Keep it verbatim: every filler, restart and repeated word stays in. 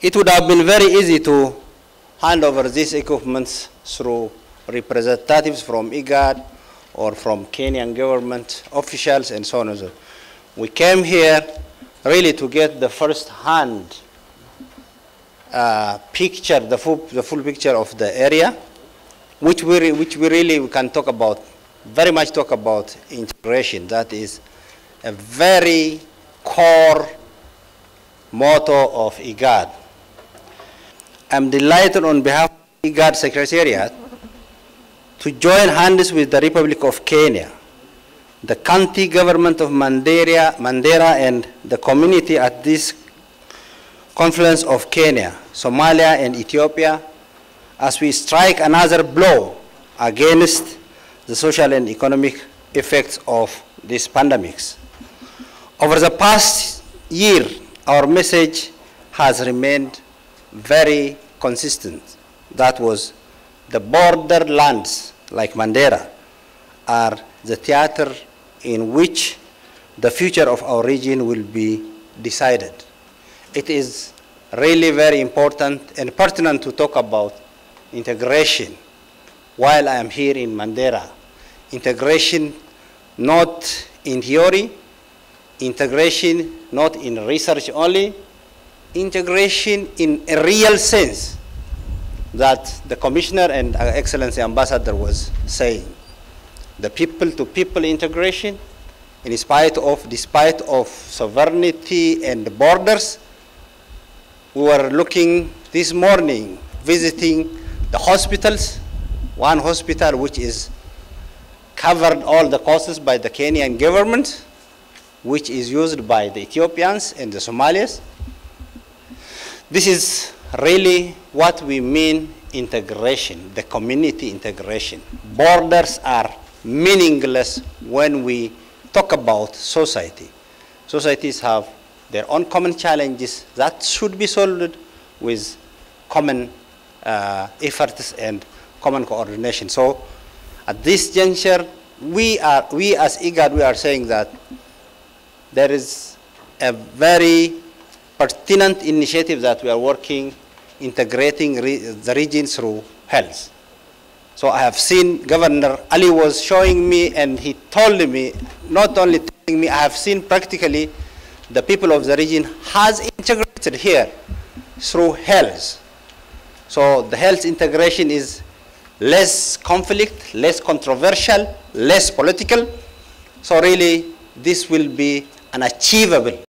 It would have been very easy to hand over these equipments through representatives from IGAD or from Kenyan government officials and so on and so on. We came here really to get the first-hand uh, picture, the full, the full picture of the area, which we, which we really we can talk about, very much talk about integration. That is a very core motto of IGAD. I'm delighted on behalf of the IGAD Secretariat to join hands with the Republic of Kenya, the county government of Mandera, Mandera and the community at this confluence of Kenya, Somalia and Ethiopia as we strike another blow against the social and economic effects of these pandemics. Over the past year, our message has remained very consistent. That was the borderlands like Mandera are the theater in which the future of our region will be decided. It is really very important and pertinent to talk about integration while I am here in Mandera. Integration not in theory, integration not in research only, integration in a real sense that the Commissioner and Her Excellency Ambassador was saying. The people-to-people integration, in spite of, despite of sovereignty and borders. We were looking this morning, visiting the hospitals, one hospital which is covered all the costs by the Kenyan government, which is used by the Ethiopians and the Somalis. This is really what we mean integration, the community integration. Borders are meaningless when we talk about society. Societies have their own common challenges that should be solved with common uh, efforts and common coordination. So at this juncture, we, are, we as IGAD, we are saying that there is a very pertinent initiative that we are working, integrating re the region through health. So I have seen Governor Ali was showing me, and he told me, not only telling me, I have seen practically the people of the region has integrated here through health. So the health integration is less conflict, less controversial, less political. So really, this will be an achievable